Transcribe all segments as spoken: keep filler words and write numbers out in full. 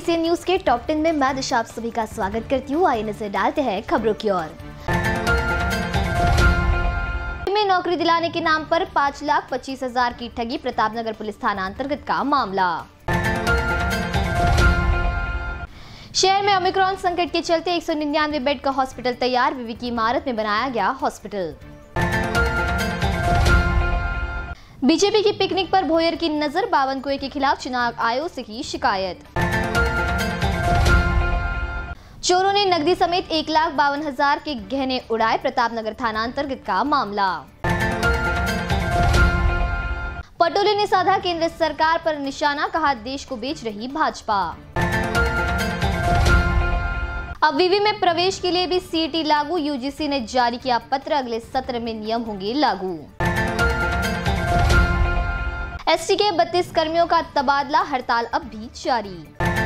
BCN news के top ten में मैं दिशा आप सभी का स्वागत करती हूँ। आइए नजर डालते हैं खबरों की ओर। में नौकरी दिलाने के नाम पर पाँच लाख पच्चीस हजार की ठगी, प्रतापनगर पुलिस थाना अंतर्गत का मामला। शहर में ओमिक्रॉन संकट के चलते एक सौ निन्यानवे बेड का हॉस्पिटल तैयार, विवि की इमारत में बनाया गया हॉस्पिटल। बीजेपी की पिकनिक पर भोयर की नजर, बावन कुएं के खिलाफ चुनाव आयोग से की शिकायत। चोरों ने नकदी समेत एक लाख बावन हजार के गहने उड़ाए, प्रतापनगर थाना अंतर्गत का मामला। पटोले ने साधा केंद्र सरकार पर निशाना, कहा देश को बेच रही भाजपा। अब विवि में प्रवेश के लिए भी सीईटी लागू, यूजीसी ने जारी किया पत्र, अगले सत्र में नियम होंगे लागू। एसटी के बत्तीस कर्मियों का तबादला, हड़ताल अब भी जारी।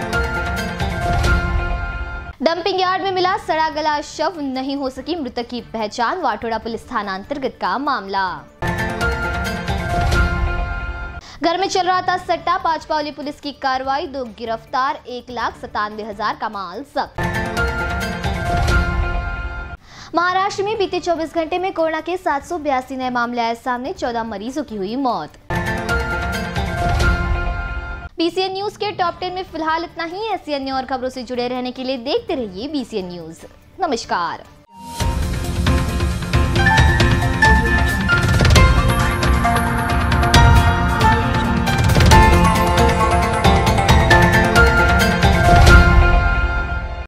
डंपिंग यार्ड में मिला सड़ा गला शव, नहीं हो सकी मृतक की पहचान, वाटोड़ा पुलिस थाना अंतर्गत का मामला। घर में चल रहा था सट्टा, पांचपावली पुलिस की कार्रवाई, दो गिरफ्तार, एक लाख सतानवे हजार का माल जब्त। महाराष्ट्र में बीते चौबीस घंटे में कोरोना के सात सौ बयासी नए मामले आए सामने, चौदह मरीजों की हुई मौत। बीसीएन न्यूज के टॉप टेन में फिलहाल इतना ही। ऐसी अन्य और खबरों से जुड़े रहने के लिए देखते रहिए बीसीएन न्यूज। नमस्कार।